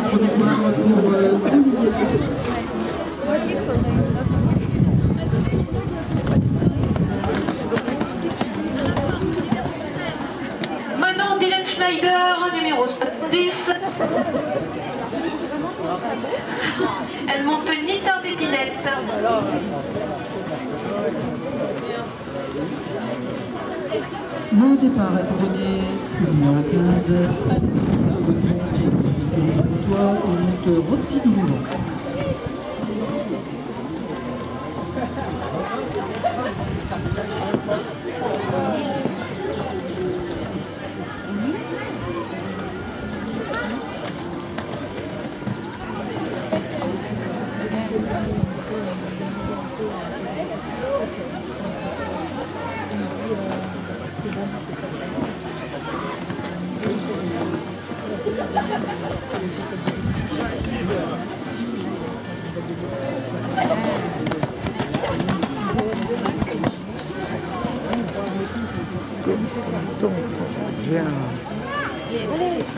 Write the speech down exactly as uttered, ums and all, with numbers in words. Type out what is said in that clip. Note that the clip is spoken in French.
provisoire pour euh, Olivier. Manon Dylan Schneider, numéro soixante-dix. Elle monte Nita d'épinette. Le départ est couronné, numéro quinze, toi et monte Roxy Doumoulon. Tourne, tourne, tourne, tourne. Bien.